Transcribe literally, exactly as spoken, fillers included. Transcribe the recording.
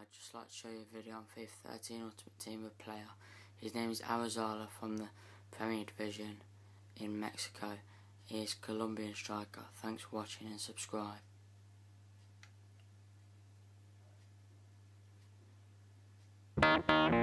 I'd just like to show you a video on FIFA thirteen Ultimate Team of player. His name is Arizala from the Premier Division in Mexico. He is Colombian striker. Thanks for watching and subscribe. Thank you.